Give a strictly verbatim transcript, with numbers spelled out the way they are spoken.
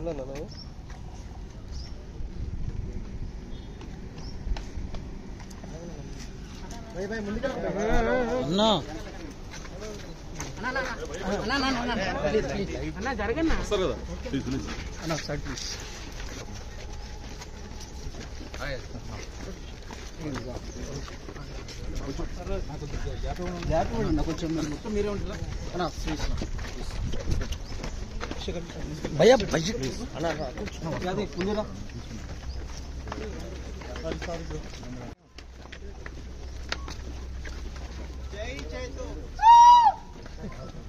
అన్న జరగన్నా సార్ కదా ప్లీజ్ ప్లీజ్ అన్న సైడ్ ప్లీజ్ కొంచెం మొత్తం మీరే ఉంటారా అన్న ప్లీజ్ భయ్యా భయ్య అన్న ముందురా జై చైతు